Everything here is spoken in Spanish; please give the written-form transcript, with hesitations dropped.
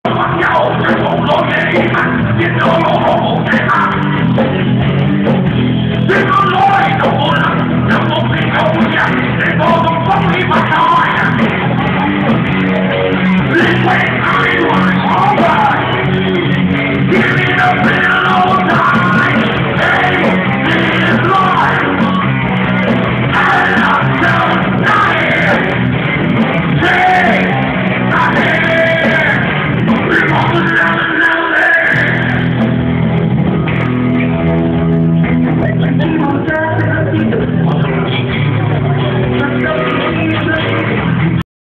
nhau trên một lối mê man biết đâu màu hồng